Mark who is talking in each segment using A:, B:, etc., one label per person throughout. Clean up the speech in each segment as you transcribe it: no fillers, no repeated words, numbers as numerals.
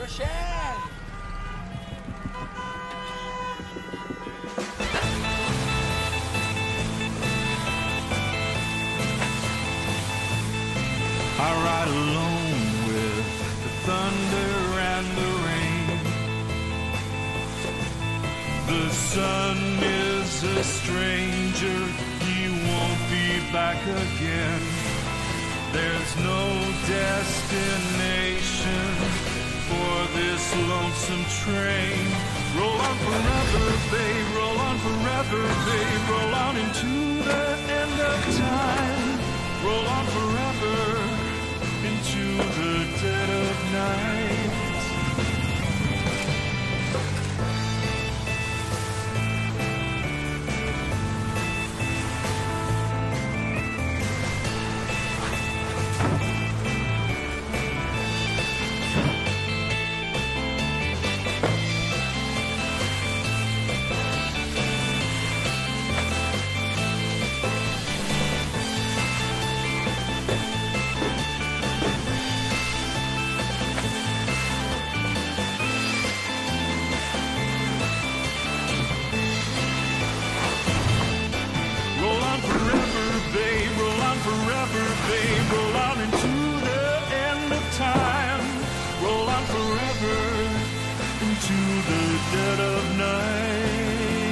A: Your chance.
B: I ride alone with the thunder and the rain. The sun is a stranger, he won't be back again. There's no destination for this lonesome train. Roll on forever, babe, roll on forever, babe, roll on into the end of time. Roll on forever into the dead of night. Forever, babe, roll on into the end of time. Roll on forever into the dead of night.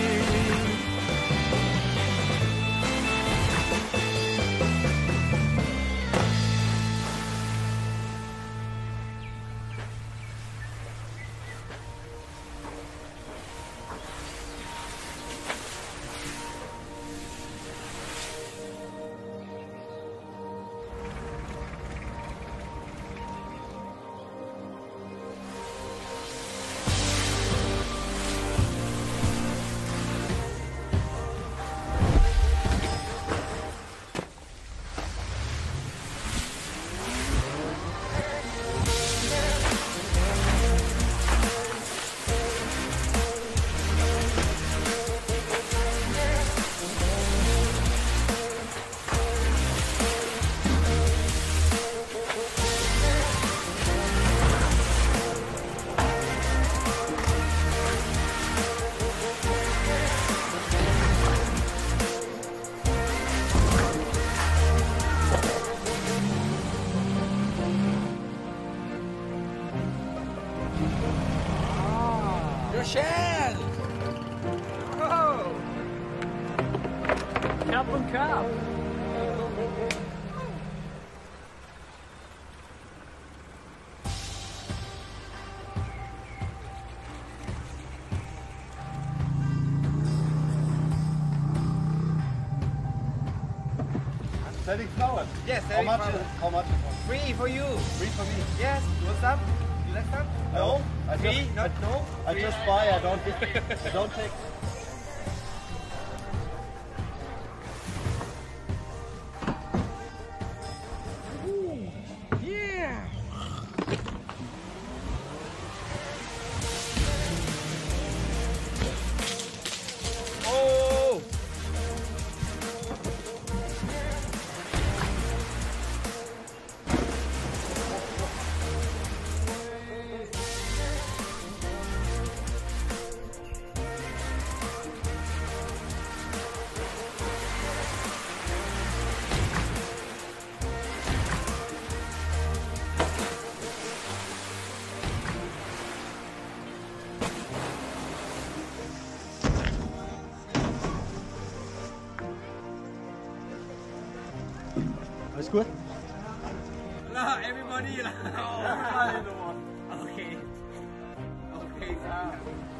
A: Your chance.
C: Oh. Cup and cup.
D: Selling flowers?
A: Yes,
D: How much? How much?
A: Free for you.
D: Free for me?
A: Yes. You want some? You like some?
D: No. I
A: Free?
D: just,
A: Not no?
D: I
A: Free?
D: just buy. I don't take.
A: Yeah. Oh.
D: Alles gut?
A: No, everybody. Oh, everybody. Okay. Okay.